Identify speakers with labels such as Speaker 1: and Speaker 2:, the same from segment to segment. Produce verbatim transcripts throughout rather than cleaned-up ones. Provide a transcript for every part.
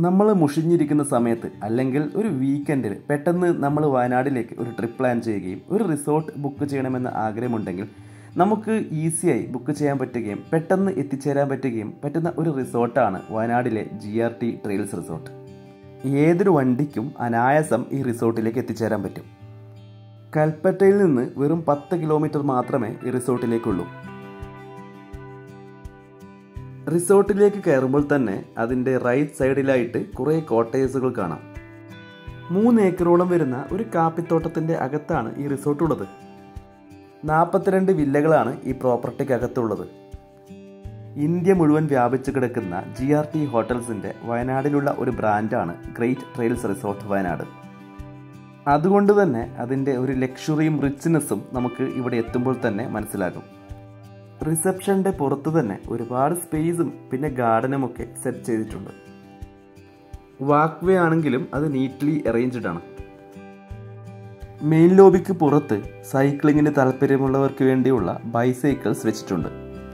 Speaker 1: നമ്മൾ മുഷിഞ്ഞിരിക്കുന്ന സമയത്ത് അല്ലെങ്കിൽ ഒരു വീക്കെൻഡിൽ പെട്ടെന്ന് നമ്മൾ വയനാട്ടിലേക്ക് ഒരു ട്രിപ്പ് പ്ലാൻ ചെയ്യുകയും ഒരു റിസോർട്ട് ബുക്ക് ചെയ്യണമെന്ന ആഗ്രഹമുണ്ടെങ്കിൽ നമുക്ക് ഈസിയായി ബുക്ക് ചെയ്യാൻ പറ്റുകയും പെട്ടെന്ന് എത്തിച്ചേരാൻ പറ്റുകയും പറ്റുന്ന ഒരു റിസോർട്ടാണ് വയനാട്ടിലെ G R T trails resort. ഏതൊരു വണ്ടിക്കും അനായാസം ഈ റിസോർട്ടിലേക്ക് എത്തിച്ചേരാൻ പറ്റും. കൽപ്പറ്റയിൽ നിന്ന് വെറും പത്ത് കിലോമീറ്റർ മാത്രമേ ഈ റിസോർട്ടിലേക്കുള്ളൂ. റിസോർട്ടിലേക്ക് കയറുമ്പോൾ തന്നെ അതിൻ്റെ റൈറ്റ് സൈഡിലായിട്ട് കുറേ കോട്ടേഴ്സുകൾ കാണാം. മൂന്ന് ഏക്കറോളം വരുന്ന ഒരു കാപ്പിത്തോട്ടത്തിൻ്റെ അകത്താണ് ഈ റിസോർട്ടുള്ളത്. നാൽപ്പത്തിരണ്ട് വില്ലകളാണ് ഈ പ്രോപ്പർട്ടിക്കകത്തുള്ളത്. ഇന്ത്യ മുഴുവൻ വ്യാപിച്ചു കിടക്കുന്ന ജി ആർ ടി ഹോട്ടൽസിൻ്റെ വയനാടിലുള്ള ഒരു ബ്രാൻഡാണ് ഗ്രേറ്റ് ട്രെയിൽസ് റിസോർട്ട് വയനാട്. അതുകൊണ്ട് തന്നെ അതിൻ്റെ ഒരു ലക്ഷറിയും റിച്ച്നെസ്സും നമുക്ക് ഇവിടെ എത്തുമ്പോൾ തന്നെ മനസ്സിലാകും. റിസപ്ഷൻ്റെ പുറത്ത് തന്നെ ഒരുപാട് സ്പേസും പിന്നെ ഗാർഡനും ഒക്കെ സെറ്റ് ചെയ്തിട്ടുണ്ട്. വാക്ക് വേ ആണെങ്കിലും അത് നീറ്റ്ലി അറേഞ്ച്ഡ് ആണ്. മെയിൻ ലോബിക്ക് പുറത്ത് സൈക്ലിങ്ങിന് താല്പര്യമുള്ളവർക്ക് വേണ്ടിയുള്ള ബൈസൈക്കിൾസ് വെച്ചിട്ടുണ്ട്.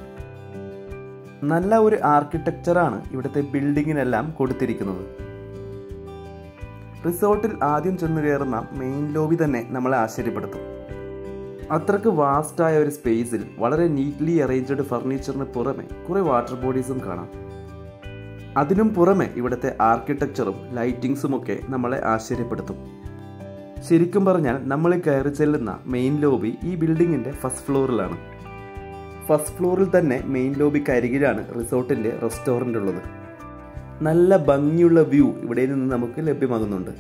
Speaker 1: നല്ല ഒരു ആർക്കിടെക്ചറാണ് ഇവിടുത്തെ ബിൽഡിങ്ങിനെല്ലാം കൊടുത്തിരിക്കുന്നത്. റിസോർട്ടിൽ ആദ്യം ചെന്ന് കയറുന്ന മെയിൻ ലോബി തന്നെ നമ്മളെ ആശ്ചര്യപ്പെടുത്തും. അത്രക്ക് വാസ്റ്റായ ഒരു സ്പേസിൽ വളരെ നീറ്റ്ലി അറേഞ്ച്ഡ് ഫർണിച്ചറിന് പുറമെ കുറേ വാട്ടർ ബോഡീസും കാണാം. അതിനും പുറമെ ഇവിടുത്തെ ആർക്കിടെക്ചറും ലൈറ്റിങ്സും ഒക്കെ നമ്മളെ ആശ്ചര്യപ്പെടുത്തും. ശരിക്കും പറഞ്ഞാൽ നമ്മൾ കയറി ചെല്ലുന്ന മെയിൻ ലോബി ഈ ബിൽഡിങ്ങിൻ്റെ ഫസ്റ്റ് ഫ്ലോറിലാണ്. ഫസ്റ്റ് ഫ്ലോറിൽ തന്നെ മെയിൻ ലോബിക്ക് അരികിലാണ് റിസോർട്ടിൻ്റെ റെസ്റ്റോറൻ്റ് ഉള്ളത്. നല്ല ഭംഗിയുള്ള വ്യൂ ഇവിടെ നിന്ന് നമുക്ക് ലഭ്യമാകുന്നുണ്ട്.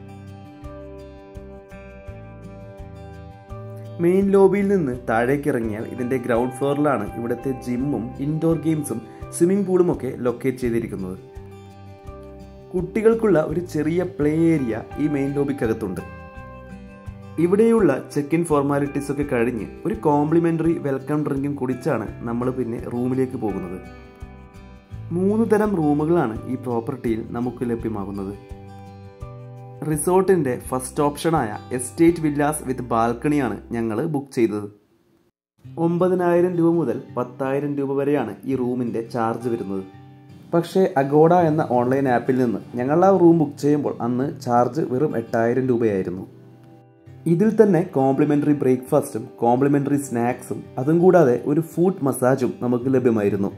Speaker 1: മെയിൻ ലോബിയിൽ നിന്ന് താഴേക്ക് ഇറങ്ങിയാൽ ഇതിൻ്റെ ഗ്രൗണ്ട് ഫ്ലോറിലാണ് ഇവിടുത്തെ ജിമ്മും ഇൻഡോർ ഗെയിംസും സ്വിമ്മിംഗ് പൂളും ഒക്കെ ലൊക്കേറ്റ് ചെയ്തിരിക്കുന്നത്. കുട്ടികൾക്കുള്ള ഒരു ചെറിയ പ്ലേ ഏരിയ ഈ മെയിൻ ലോബിക്കകത്തുണ്ട്. ഇവിടെയുള്ള ചെക്ക് ഇൻ ഫോർമാലിറ്റീസ് ഒക്കെ കഴിഞ്ഞ് ഒരു കോംപ്ലിമെൻ്ററി വെൽക്കം ഡ്രിങ്കും കുടിച്ചാണ് നമ്മൾ പിന്നെ റൂമിലേക്ക് പോകുന്നത്. മൂന്ന് തരം റൂമുകളാണ് ഈ പ്രോപ്പർട്ടിയിൽ നമുക്ക് ലഭ്യമാകുന്നത്. റിസോർട്ടിൻ്റെ ഫസ്റ്റ് ഓപ്ഷനായ എസ്റ്റേറ്റ് വില്ലാസ് വിത്ത് ബാൽക്കണിയാണ് ഞങ്ങൾ ബുക്ക് ചെയ്തത്. ഒമ്പതിനായിരം രൂപ മുതൽ പത്തായിരം രൂപ വരെയാണ് ഈ റൂമിൻ്റെ ചാർജ് വരുന്നത്. പക്ഷേ അഗോഡ എന്ന ഓൺലൈൻ ആപ്പിൽ നിന്ന് ഞങ്ങൾ ആ റൂം ബുക്ക് ചെയ്യുമ്പോൾ അന്ന് ചാർജ് വെറും എട്ടായിരം രൂപയായിരുന്നു. ഇതിൽ തന്നെ കോംപ്ലിമെൻ്ററി ബ്രേക്ക്ഫാസ്റ്റും കോംപ്ലിമെൻ്ററി സ്നാക്സും അതും കൂടാതെ ഒരു ഫുഡ് മസാജും നമുക്ക് ലഭ്യമായിരുന്നു.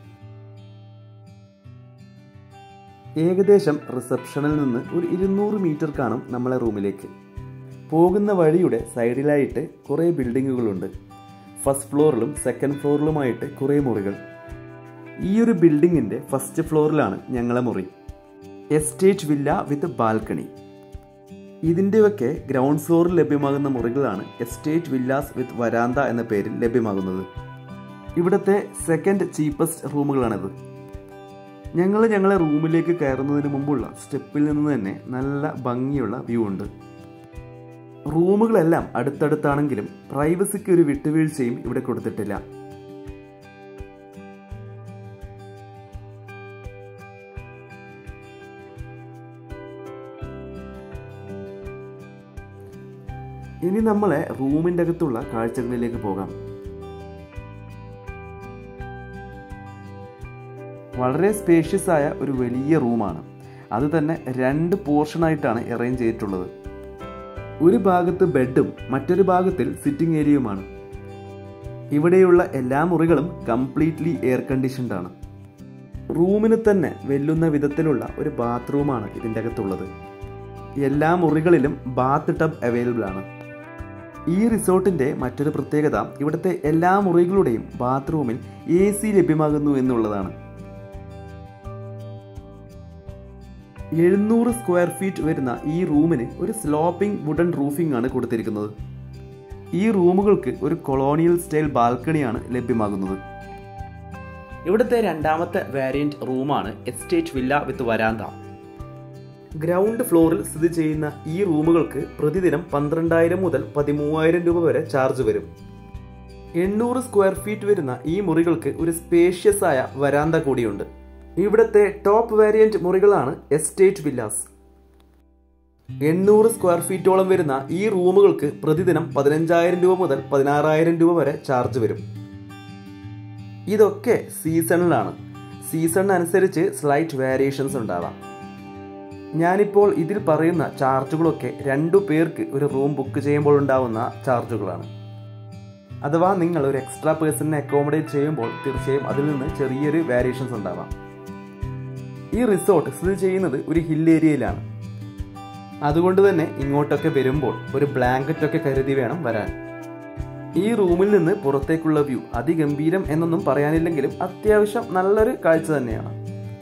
Speaker 1: ഏകദേശം റിസപ്ഷനിൽ നിന്ന് ഒരു ഇരുന്നൂറ് മീറ്റർ കാണും നമ്മളെ റൂമിലേക്ക്. പോകുന്ന വഴിയുടെ സൈഡിലായിട്ട് കുറേ ബിൽഡിങ്ങുകളുണ്ട്. ഫസ്റ്റ് ഫ്ലോറിലും സെക്കൻഡ് ഫ്ലോറിലുമായിട്ട് കുറേ മുറികൾ. ഈ ഒരു ബിൽഡിങ്ങിൻ്റെ ഫസ്റ്റ് ഫ്ലോറിലാണ് ഞങ്ങളെ മുറി. Estate villa with balcony. ഇതിൻ്റെയൊക്കെ ഗ്രൗണ്ട് ഫ്ലോറിൽ ലഭ്യമാകുന്ന മുറികളാണ് എസ്റ്റേറ്റ് വില്ലാസ് വിത്ത് വരാന്ത എന്ന പേരിൽ ലഭ്യമാകുന്നത്. ഇവിടുത്തെ സെക്കൻഡ് ചീപ്പസ്റ്റ് റൂമുകളാണിത്. ഞങ്ങൾ ഞങ്ങളെ റൂമിലേക്ക് കയറുന്നതിന് മുമ്പുള്ള സ്റ്റെപ്പിൽ നിന്ന് തന്നെ നല്ല ഭംഗിയുള്ള വ്യൂ ഉണ്ട്. റൂമുകളെല്ലാം അടുത്തടുത്താണെങ്കിലും പ്രൈവസിക്ക് ഒരു വിട്ടുവീഴ്ചയും ഇവിടെ കൊടുത്തിട്ടില്ല. ഇനി നമ്മളെ റൂമിൻ്റെ അകത്തുള്ള കാഴ്ചകളിലേക്ക് പോകാം. വളരെ സ്പേഷ്യസ് ആയ ഒരു വലിയ റൂമാണ്. അത് തന്നെ രണ്ട് പോർഷനായിട്ടാണ് അറേഞ്ച് ചെയ്തിട്ടുള്ളത്. ഒരു ഭാഗത്ത് ബെഡും മറ്റൊരു ഭാഗത്തിൽ സിറ്റിംഗ് ഏരിയയുമാണ്. ഇവിടെയുള്ള എല്ലാ മുറികളും കംപ്ലീറ്റ്ലി എയർ കണ്ടീഷൻഡ് ആണ്. റൂമിന് തന്നെ വെല്ലുന്ന വിധത്തിലുള്ള ഒരു ബാത്റൂമാണ് ഇതിൻ്റെ അകത്തുള്ളത്. എല്ലാ മുറികളിലും ബാത്ത് ടബ് അവൈലബിൾ ആണ്. ഈ റിസോർട്ടിൻ്റെ മറ്റൊരു പ്രത്യേകത ഇവിടുത്തെ എല്ലാ മുറികളുടെയും ബാത്റൂമിൽ എ സി ലഭ്യമാകുന്നു എന്നുള്ളതാണ്. എഴുന്നൂറ് സ്ക്വയർ ഫീറ്റ് വരുന്ന ഈ റൂമിന് ഒരു സ്ലോപ്പിംഗ് വുഡൻ റൂഫിംഗ് ആണ് കൊടുത്തിരിക്കുന്നത്. ഈ റൂമുകൾക്ക് ഒരു കൊളോണിയൽ സ്റ്റൈൽ ബാൽക്കണിയാണ് ലഭ്യമാകുന്നത്. ഇവിടുത്തെ രണ്ടാമത്തെ വേരിയന്റ് റൂമാണ് എസ്റ്റേറ്റ് വില്ല വിത്ത് വരാന്ത. ഗ്രൗണ്ട് ഫ്ലോറിൽ സ്ഥിതി ചെയ്യുന്ന ഈ റൂമുകൾക്ക് പ്രതിദിനം പന്ത്രണ്ടായിരം മുതൽ പതിമൂവായിരം രൂപ വരെ ചാർജ് വരും. എണ്ണൂറ് സ്ക്വയർ ഫീറ്റ് വരുന്ന ഈ മുറികൾക്ക് ഒരു സ്പേഷ്യസ് ആയ വരാന്ത കൂടിയുണ്ട്. ഇവിടുത്തെ ടോപ്പ് വേരിയന്റ് മുറികളാണ് എസ്റ്റേറ്റ് വില്ലാസ്. എണ്ണൂറ് സ്ക്വയർ ഫീറ്റോളം വരുന്ന ഈ റൂമുകൾക്ക് പ്രതിദിനം പതിനഞ്ചായിരം രൂപ മുതൽ പതിനാറായിരം രൂപ വരെ ചാർജ് വരും. ഇതൊക്കെ സീസണിലാണ്. സീസണിനനുസരിച്ച് സ്ലൈറ്റ് വേരിയേഷൻസ് ഉണ്ടാവാം. ഞാനിപ്പോൾ ഇതിൽ പറയുന്ന ചാർജുകളൊക്കെ രണ്ടു പേർക്ക് ഒരു റൂം ബുക്ക് ചെയ്യുമ്പോൾ ഉണ്ടാവുന്ന ചാർജുകളാണ്. അഥവാ നിങ്ങൾ ഒരു എക്സ്ട്രാ പേഴ്സണിനെ അക്കോമഡേറ്റ് ചെയ്യുമ്പോൾ തീർച്ചയായും അതിൽ നിന്ന് ചെറിയൊരു വേരിയേഷൻസ് ഉണ്ടാവാം. ഈ റിസോർട്ട് സ്ഥിതി ചെയ്യുന്നത് ഒരു ഹിൽ ഏരിയയിലാണ്. അതുകൊണ്ട് തന്നെ ഇങ്ങോട്ടൊക്കെ വരുമ്പോൾ ഒരു ബ്ലാങ്കറ്റ് ഒക്കെ കരുതി വേണം വരാൻ. ഈ റൂമിൽ നിന്ന് പുറത്തേക്കുള്ള വ്യൂ അതിഗംഭീരം എന്നൊന്നും പറയാനില്ലെങ്കിലും അത്യാവശ്യം നല്ലൊരു കാഴ്ച തന്നെയാണ്.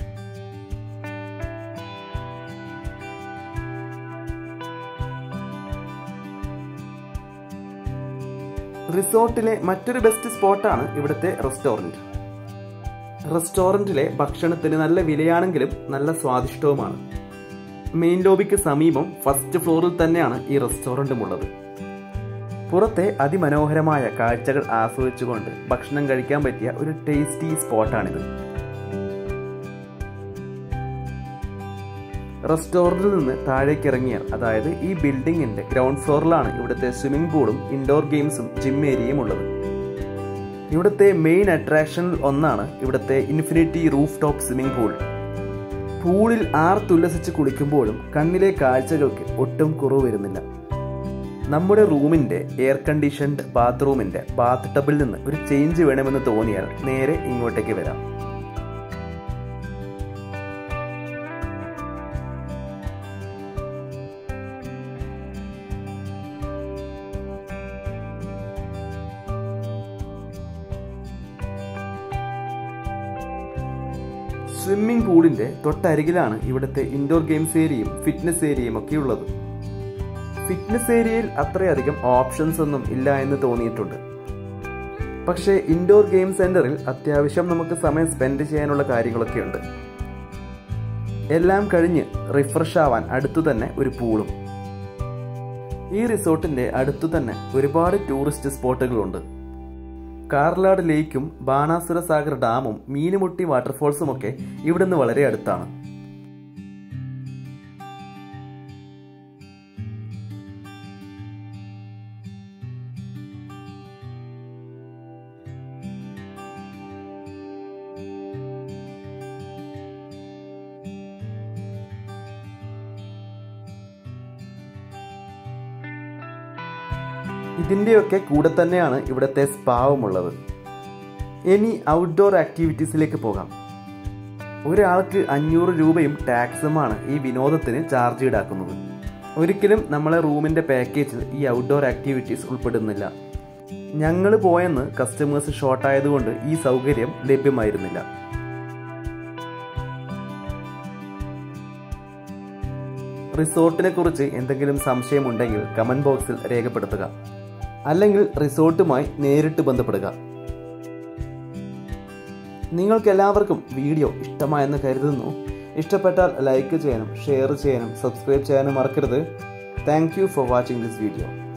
Speaker 1: റിസോർട്ടിലെ മറ്റൊരു ബെസ്റ്റ് സ്പോട്ടാണ് ഇവിടുത്തെ റെസ്റ്റോറൻറ്റ്. റെസ്റ്റോറൻറ്റിലെ ഭക്ഷണത്തിന് നല്ല വിലയാണെങ്കിലും നല്ല സ്വാദിഷ്ടവുമാണ്. മെയിൻ ലോബിക്ക് സമീപം ഫസ്റ്റ് ഫ്ലോറിൽ തന്നെയാണ് ഈ റെസ്റ്റോറൻറ്റും ഉള്ളത്. പുറത്തെ അതിമനോഹരമായ കാഴ്ചകൾ ആസ്വദിച്ചുകൊണ്ട് ഭക്ഷണം കഴിക്കാൻ പറ്റിയ ഒരു ടേസ്റ്റി സ്പോട്ടാണിത്. റെസ്റ്റോറൻറ്റിൽ നിന്ന് താഴേക്ക് ഇറങ്ങിയാൽ, അതായത് ഈ ബിൽഡിങ്ങിന്റെ ഗ്രൗണ്ട് ഫ്ലോറിലാണ് ഇവിടുത്തെ സ്വിമ്മിംഗ് പൂളും ഇൻഡോർ ഗെയിംസും ജിം ഏരിയയും ഉള്ളത്. ഇവിടുത്തെ മെയിൻ അട്രാക്ഷനിൽ ഒന്നാണ് ഇവിടുത്തെ infinity roof top swimming pool. പൂളിൽ ആർത്തുല്ലസിച്ച് കുളിക്കുമ്പോഴും കണ്ണിലെ കാഴ്ചകൾക്ക് ഒട്ടും കുറവ് വരുന്നില്ല. നമ്മുടെ റൂമിന്റെ എയർ കണ്ടീഷൻഡ് ബാത്റൂമിന്റെ ബാത്ത് ടബിൽ നിന്ന് ഒരു ചേഞ്ച് വേണമെന്ന് തോന്നിയാൽ നേരെ ഇങ്ങോട്ടേക്ക് വരാം. സ്വിമ്മിംഗ് പൂളിന്റെ തൊട്ടരികിലാണ് ഇവിടുത്തെ ഇൻഡോർ ഗെയിംസ് ഏരിയയും ഫിറ്റ്നസ് ഏരിയയും ഒക്കെ ഉള്ളത്. ഫിറ്റ്നസ് ഏരിയയിൽ അത്രയധികം ഓപ്ഷൻസ് ഒന്നും ഇല്ല എന്ന് തോന്നിയിട്ടുണ്ട്. പക്ഷേ ഇൻഡോർ ഗെയിം സെന്ററിൽ അത്യാവശ്യം നമുക്ക് സമയം സ്പെൻഡ് ചെയ്യാനുള്ള കാര്യങ്ങളൊക്കെ ഉണ്ട്. എല്ലാം കഴിഞ്ഞ് റിഫ്രഷ് ആവാൻ അടുത്തു തന്നെ ഒരു പൂളും. ഈ റിസോർട്ടിന്റെ അടുത്തു തന്നെ ഒരുപാട് ടൂറിസ്റ്റ് സ്പോട്ടുകളുണ്ട്. കാർലാട് ലേക്കും ബാണാസുര സാഗർ ഡാമും മീനുമുട്ടി വാട്ടർഫോൾസും ഒക്കെ ഇവിടുന്ന് വളരെ അടുത്താണ്. ഇതിൻ്റെയൊക്കെ കൂടെ തന്നെയാണ് ഇവിടുത്തെ സ്പാവും ഉള്ളത്. ഇനി ഔട്ട്ഡോർ ആക്ടിവിറ്റീസിലേക്ക് പോകാം. ഒരാൾക്ക് അഞ്ഞൂറ് രൂപയും ടാക്സുമാണ് ഈ വിനോദത്തിന് ചാർജ് ഈടാക്കുന്നത്. ഒരിക്കലും നമ്മളെ റൂമിൻ്റെ പാക്കേജിൽ ഈ ഔട്ട്ഡോർ ആക്ടിവിറ്റീസ് ഉൾപ്പെടുന്നില്ല. ഞങ്ങൾ പോയെന്ന് കസ്റ്റമേഴ്സ് ഷോർട്ടായതുകൊണ്ട് ഈ സൗകര്യം ലഭ്യമായിരുന്നില്ല. റിസോർട്ടിനെ കുറിച്ച് എന്തെങ്കിലും സംശയമുണ്ടെങ്കിൽ കമൻറ്റ് ബോക്സിൽ രേഖപ്പെടുത്തുക, അല്ലെങ്കിൽ റിസോർട്ടുമായി നേരിട്ട് ബന്ധപ്പെടുക. നിങ്ങൾക്കെല്ലാവർക്കും വീഡിയോ ഇഷ്ടമായെന്ന് കരുതുന്നു. ഇഷ്ടപ്പെട്ടാൽ ലൈക്ക് ചെയ്യാനും ഷെയർ ചെയ്യാനും സബ്സ്ക്രൈബ് ചെയ്യാനും മറക്കരുത്. Thank you for watching this video.